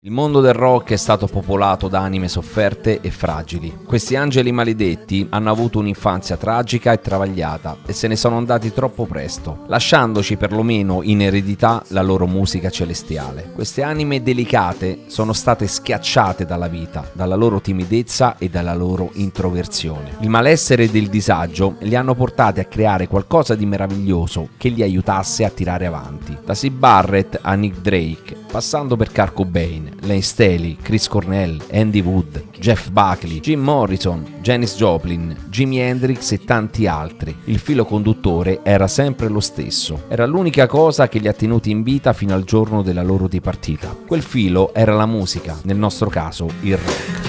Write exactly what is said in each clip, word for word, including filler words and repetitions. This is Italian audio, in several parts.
Il mondo del rock è stato popolato da anime sofferte e fragili. Questi angeli maledetti hanno avuto un'infanzia tragica e travagliata e se ne sono andati troppo presto, lasciandoci perlomeno in eredità la loro musica celestiale. Queste anime delicate sono state schiacciate dalla vita, dalla loro timidezza e dalla loro introversione. Il malessere ed il disagio li hanno portati a creare qualcosa di meraviglioso che li aiutasse a tirare avanti. Da Syd Barrett a Nick Drake, passando per Kurt Cobain, Layne Staley, Chris Cornell, Andy Wood, Jeff Buckley, Jim Morrison, Janis Joplin, Jimi Hendrix e tanti altri. Il filo conduttore era sempre lo stesso. Era l'unica cosa che li ha tenuti in vita fino al giorno della loro dipartita. Quel filo era la musica, nel nostro caso il rock.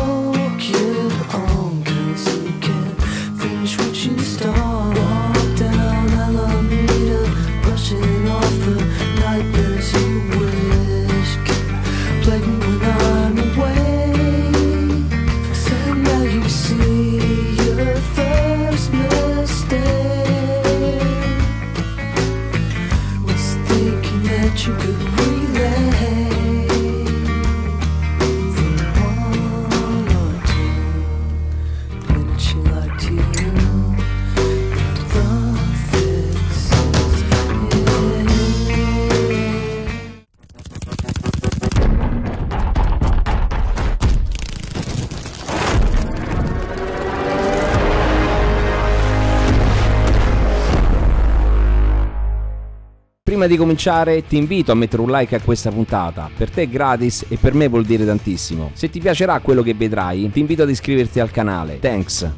Prima di cominciare ti invito a mettere un like a questa puntata, per te è gratis e per me vuol dire tantissimo. Se ti piacerà quello che vedrai, ti invito ad iscriverti al canale. Thanks!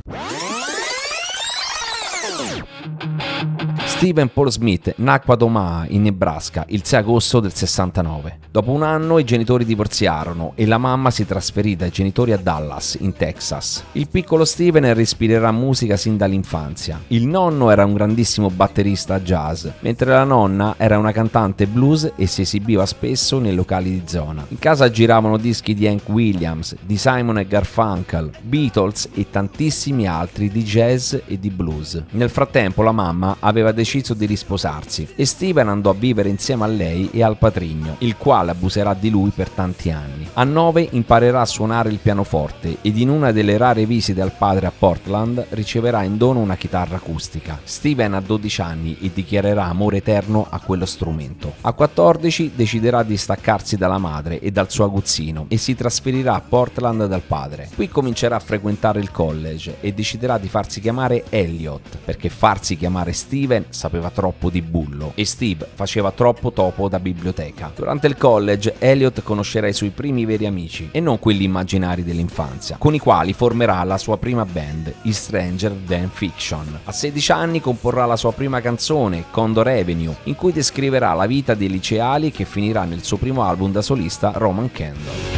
Stephen Paul Smith nacque ad Omaha, in Nebraska, il sei agosto del sessantanove. Dopo un anno i genitori divorziarono e la mamma si trasferì dai genitori a Dallas, in Texas. Il piccolo Steven respirerà musica sin dall'infanzia. Il nonno era un grandissimo batterista jazz, mentre la nonna era una cantante blues e si esibiva spesso nei locali di zona. In casa giravano dischi di Hank Williams, di Simon e Garfunkel, Beatles e tantissimi altri di jazz e di blues. Nel frattempo la mamma aveva deciso di risposarsi e Steven andò a vivere insieme a lei e al patrigno, il quale abuserà di lui per tanti anni. A nove imparerà a suonare il pianoforte ed in una delle rare visite al padre a Portland riceverà in dono una chitarra acustica. Steven ha dodici anni e dichiarerà amore eterno a quello strumento. A quattordici deciderà di staccarsi dalla madre e dal suo aguzzino e si trasferirà a Portland dal padre. Qui comincerà a frequentare il college e deciderà di farsi chiamare Elliot, perché farsi chiamare Steven sapeva troppo di bullo e Steve faceva troppo topo da biblioteca. Durante il college Elliot conoscerà i suoi primi veri amici e non quelli immaginari dell'infanzia, con i quali formerà la sua prima band, i Stranger Than Fiction. A sedici anni comporrà la sua prima canzone, Condor Avenue, in cui descriverà la vita dei liceali che finirà nel suo primo album da solista, Roman Candle.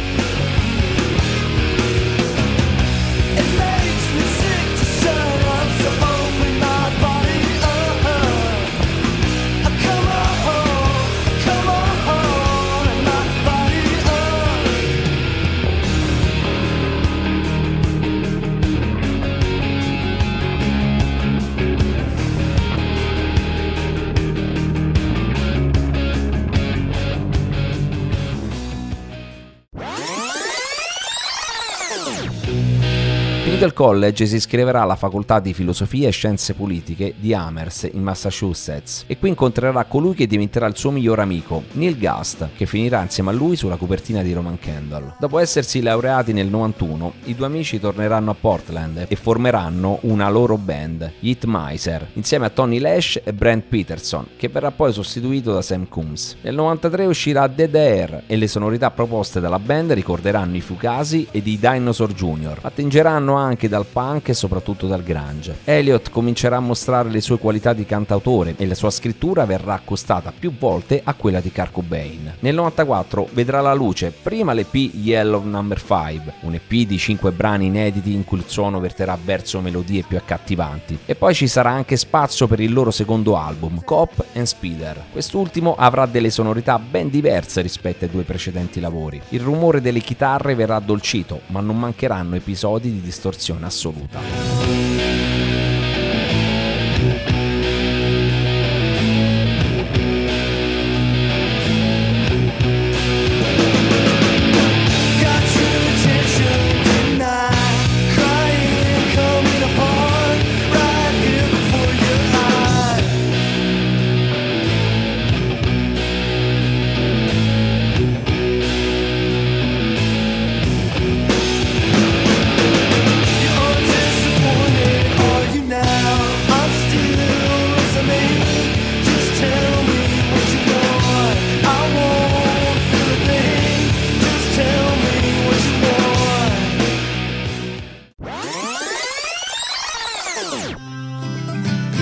Finito il college si iscriverà alla facoltà di filosofia e scienze politiche di Amherst in Massachusetts e qui incontrerà colui che diventerà il suo migliore amico, Neil Gast, che finirà insieme a lui sulla copertina di Roman Candle. Dopo essersi laureati nel novantuno, i due amici torneranno a Portland e formeranno una loro band, Heat Miser, insieme a Tony Lash e Brent Peterson, che verrà poi sostituito da Sam Coombs. Nel novantatré uscirà Dead Air e le sonorità proposte dalla band ricorderanno i Fugazi ed i Dinosaur Junior. Attingeranno anche dal punk e soprattutto dal grunge. Elliot comincerà a mostrare le sue qualità di cantautore e la sua scrittura verrà accostata più volte a quella di Kurt Cobain. Nel novantaquattro vedrà la luce prima l'E P Yellow number cinque, un E P di cinque brani inediti in cui il suono verterà verso melodie più accattivanti, e poi ci sarà anche spazio per il loro secondo album, Cop and Speeder. Quest'ultimo avrà delle sonorità ben diverse rispetto ai due precedenti lavori. Il rumore delle chitarre verrà addolcito, ma non mancheranno episodi di distorsione assoluta.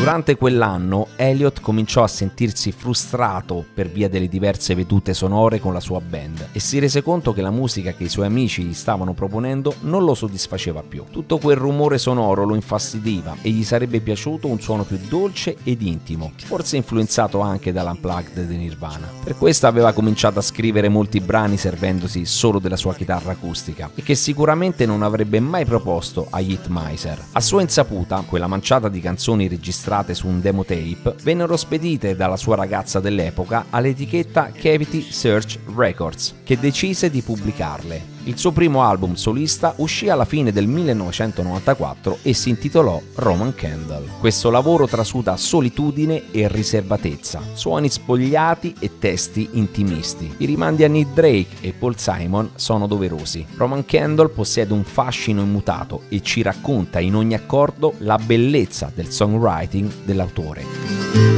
Durante quell'anno Elliott cominciò a sentirsi frustrato per via delle diverse vedute sonore con la sua band e si rese conto che la musica che i suoi amici gli stavano proponendo non lo soddisfaceva più. Tutto quel rumore sonoro lo infastidiva e gli sarebbe piaciuto un suono più dolce ed intimo, forse influenzato anche dall'Unplugged di Nirvana. Per questo aveva cominciato a scrivere molti brani servendosi solo della sua chitarra acustica e che sicuramente non avrebbe mai proposto agli Hitmiser. A sua insaputa, quella manciata di canzoni registrate su un demo tape vennero spedite dalla sua ragazza dell'epoca all'etichetta Cavity Search Records, che decise di pubblicarle. Il suo primo album solista uscì alla fine del millenovecentonovantaquattro e si intitolò Roman Candle. Questo lavoro trasuda solitudine e riservatezza, suoni spogliati e testi intimisti. I rimandi a Nick Drake e Paul Simon sono doverosi. Roman Candle possiede un fascino immutato e ci racconta in ogni accordo la bellezza del songwriting dell'autore.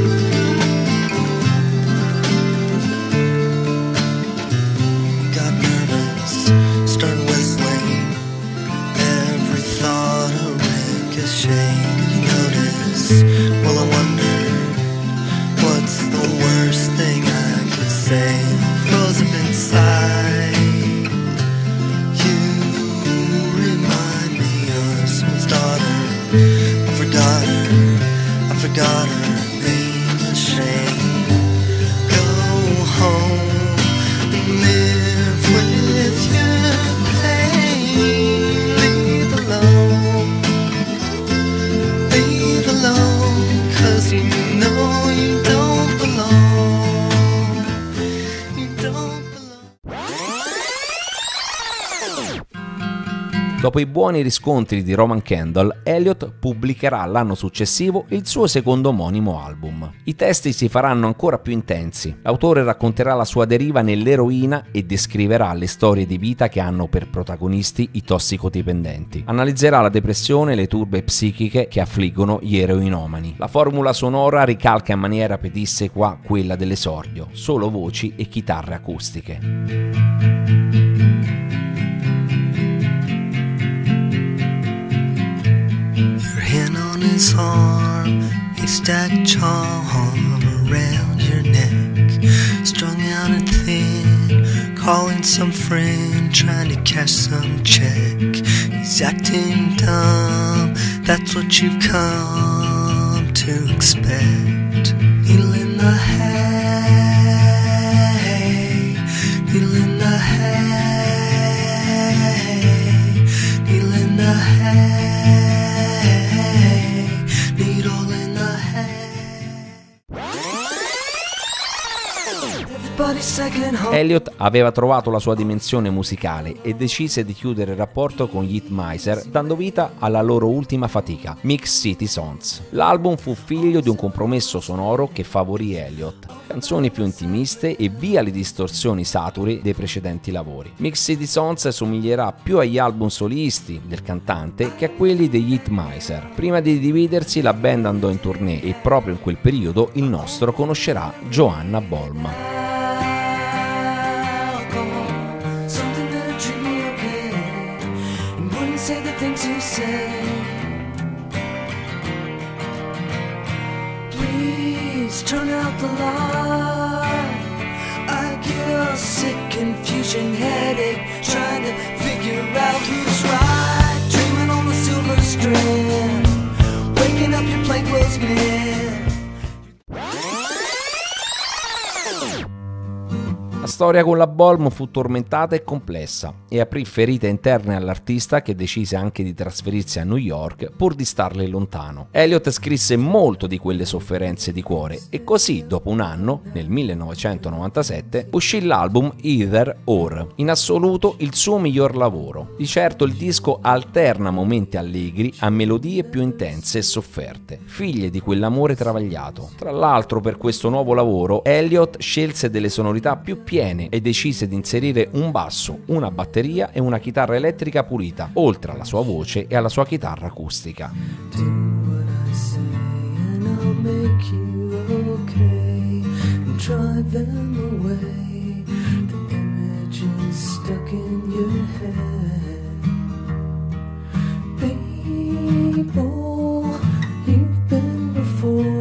Well, I wonder what's the worst thing I could say. Frozen inside, you remind me of someone's daughter. I forgot her, I forgot her name, a shame. Go home and live with your pain. Leave alone, leave alone, 'cause you know you don't belong, you don't belong. Dopo i buoni riscontri di Roman Candle, Elliott pubblicherà l'anno successivo il suo secondo omonimo album. I testi si faranno ancora più intensi. L'autore racconterà la sua deriva nell'eroina e descriverà le storie di vita che hanno per protagonisti i tossicodipendenti. Analizzerà la depressione e le turbe psichiche che affliggono gli eroinomani. La formula sonora ricalca in maniera pedissequa quella dell'esordio, solo voci e chitarre acustiche. His arm, a stacked charm around your neck, strung out and thin, calling some friend, trying to cash some check. He's acting dumb, that's what you've come to expect. Needle in the hay, needle in the hay, needle in the hay. Elliott aveva trovato la sua dimensione musicale e decise di chiudere il rapporto con gli Hitmiser, dando vita alla loro ultima fatica, Mix City Songs. L'album fu figlio di un compromesso sonoro che favorì Elliott, canzoni più intimiste e via le distorsioni saturi dei precedenti lavori. Mix City Songs somiglierà più agli album solisti del cantante che a quelli degli Hitmiser. Prima di dividersi, la band andò in tournée e proprio in quel periodo il nostro conoscerà Joanna Bolm. Say the things you say. Please turn out the light. I get a sick confusion headache trying to figure out who's right. Dreaming on the silver strand, waking up your plainclothes men. La storia con la Bolm fu tormentata e complessa e aprì ferite interne all'artista, che decise anche di trasferirsi a New York pur di starle lontano. Elliott scrisse molto di quelle sofferenze di cuore e così, dopo un anno, nel millenovecentonovantasette, uscì l'album Either Or, in assoluto il suo miglior lavoro. Di certo il disco alterna momenti allegri a melodie più intense e sofferte, figlie di quell'amore travagliato. Tra l'altro, per questo nuovo lavoro, Elliott scelse delle sonorità più piene e decise di inserire un basso, una batteria e una chitarra elettrica pulita, oltre alla sua voce e alla sua chitarra acustica. You've been before.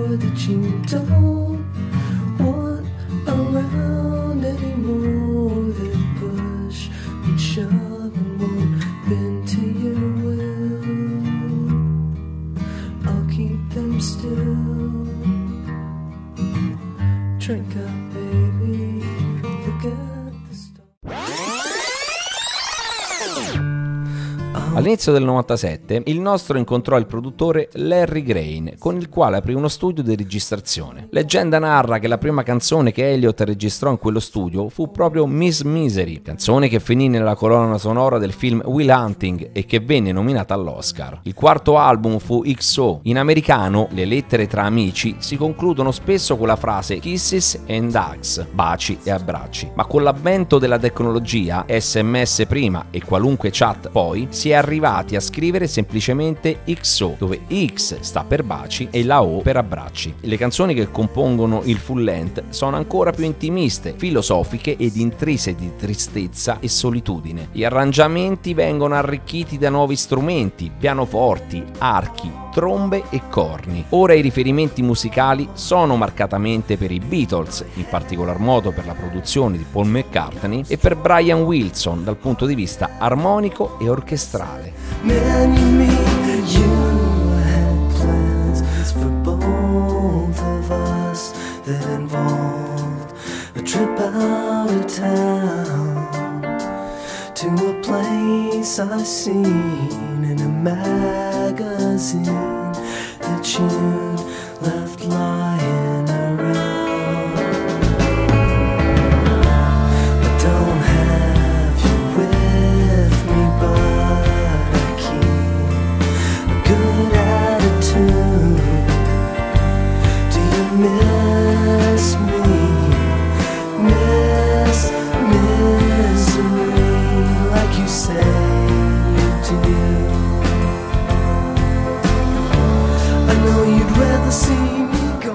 All'inizio del novantasette il nostro incontrò il produttore Larry Crane, con il quale aprì uno studio di registrazione. Leggenda narra che la prima canzone che Elliott registrò in quello studio fu proprio Miss Misery, canzone che finì nella colonna sonora del film Will Hunting e che venne nominata all'Oscar. Il quarto album fu X O. In americano le lettere tra amici si concludono spesso con la frase Kisses and Hugs, baci e abbracci, ma con l'avvento della tecnologia, sms prima e qualunque chat poi, si è arrivati a scrivere semplicemente X O, dove X sta per baci e la O per abbracci. Le canzoni che compongono il full length sono ancora più intimiste, filosofiche ed intrise di tristezza e solitudine. Gli arrangiamenti vengono arricchiti da nuovi strumenti, pianoforti, archi, trombe e corni. Ora i riferimenti musicali sono marcatamente per i Beatles, in particolar modo per la produzione di Paul McCartney, e per Brian Wilson dal punto di vista armonico e orchestrale. Man, you mean you had plans for both of us that involved a trip out of town to a place I seen in a magazine that you left lying around. I don't have you with me, but I keep a good attitude. Do you miss me? Miss misery, like you say you do. I know you'd rather see me go.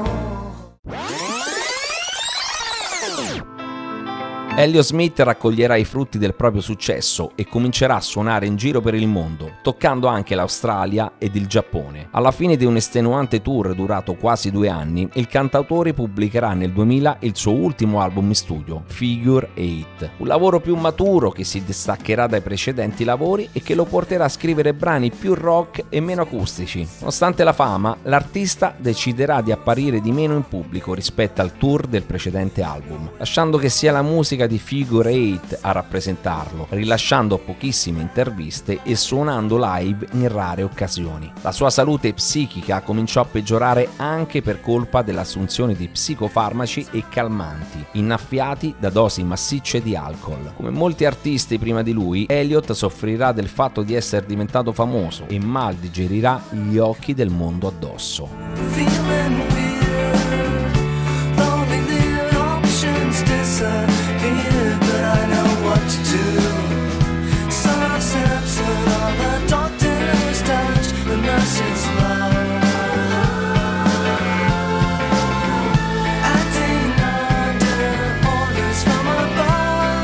Elliott Smith raccoglierà i frutti del proprio successo e comincerà a suonare in giro per il mondo, toccando anche l'Australia ed il Giappone. Alla fine di un estenuante tour durato quasi due anni, il cantautore pubblicherà nel duemila il suo ultimo album in studio, Figure Eight, un lavoro più maturo che si distaccherà dai precedenti lavori e che lo porterà a scrivere brani più rock e meno acustici. Nonostante la fama, l'artista deciderà di apparire di meno in pubblico rispetto al tour del precedente album, lasciando che sia la musica di Figure Eight a rappresentarlo, rilasciando pochissime interviste e suonando live in rare occasioni. La sua salute psichica cominciò a peggiorare anche per colpa dell'assunzione di psicofarmaci e calmanti, innaffiati da dosi massicce di alcol. Come molti artisti prima di lui, Elliott soffrirà del fatto di essere diventato famoso e mal digerirà gli occhi del mondo addosso. Feeling weird, lonely little options disappear, but I know what to do. Son of Samson, all the doctor's touch, the nurse's love. Acting under orders from above.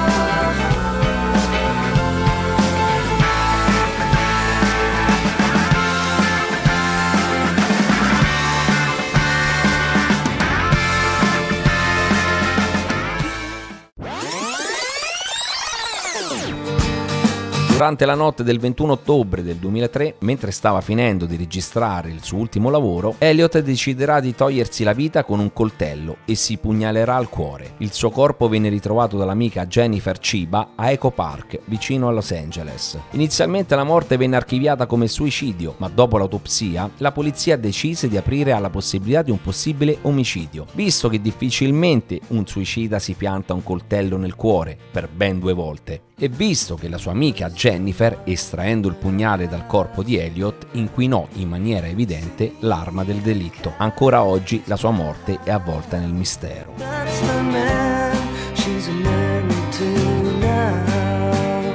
Durante la notte del ventuno ottobre del duemilatré, mentre stava finendo di registrare il suo ultimo lavoro, Elliott deciderà di togliersi la vita con un coltello e si pugnalerà al cuore. Il suo corpo venne ritrovato dall'amica Jennifer Chiba a Echo Park, vicino a Los Angeles. Inizialmente la morte venne archiviata come suicidio, ma dopo l'autopsia la polizia decise di aprire alla possibilità di un possibile omicidio, visto che difficilmente un suicida si pianta un coltello nel cuore per ben due volte. E visto che la sua amica Jennifer, estraendo il pugnale dal corpo di Elliott, inquinò in maniera evidente l'arma del delitto. Ancora oggi la sua morte è avvolta nel mistero. That's the man she's married to now.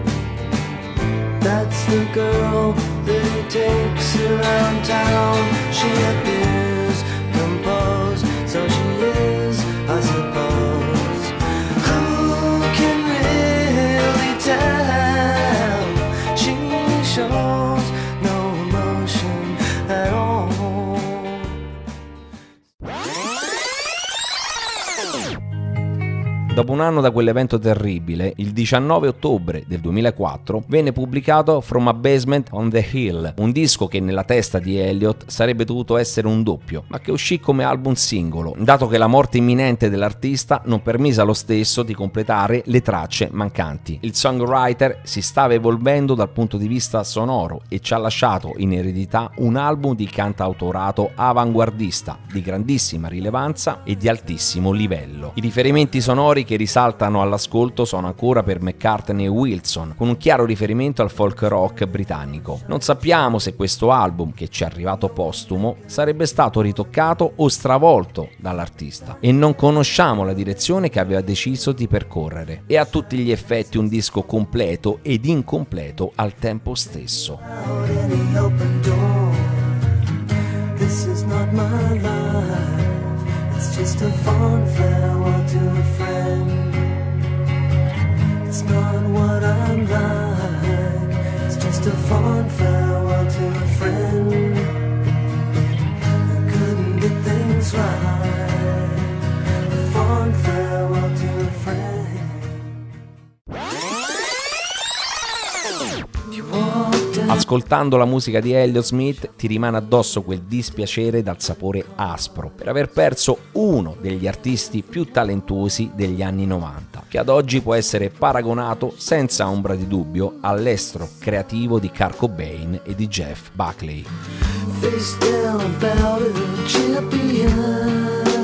That's the girl that he takes around town. She appears composed, so she is, I suppose. Who can really tell? She shows no emotion at all. Dopo un anno da quell'evento terribile, il diciannove ottobre del duemilaquattro venne pubblicato From a Basement on the Hill, un disco che nella testa di Elliott sarebbe dovuto essere un doppio, ma che uscì come album singolo, dato che la morte imminente dell'artista non permise allo stesso di completare le tracce mancanti. Il songwriter si stava evolvendo dal punto di vista sonoro e ci ha lasciato in eredità un album di cantautorato avanguardista, di grandissima rilevanza e di altissimo livello. I riferimenti sonori che risaltano all'ascolto sono ancora per McCartney e Wilson, con un chiaro riferimento al folk rock britannico. Non sappiamo se questo album, che ci è arrivato postumo, sarebbe stato ritoccato o stravolto dall'artista, e non conosciamo la direzione che aveva deciso di percorrere. È a tutti gli effetti un disco completo ed incompleto al tempo stesso. This is not my life, it's just a fond farewell to a friend. It's not what I'm like, it's just a fond farewell to a friend. I couldn't get things right, a fond farewell to a friend. Ascoltando la musica di Elliott Smith ti rimane addosso quel dispiacere dal sapore aspro per aver perso uno degli artisti più talentuosi degli anni novanta, che ad oggi può essere paragonato senza ombra di dubbio all'estro creativo di Kurt Cobain e di Jeff Buckley. Face down about a champion.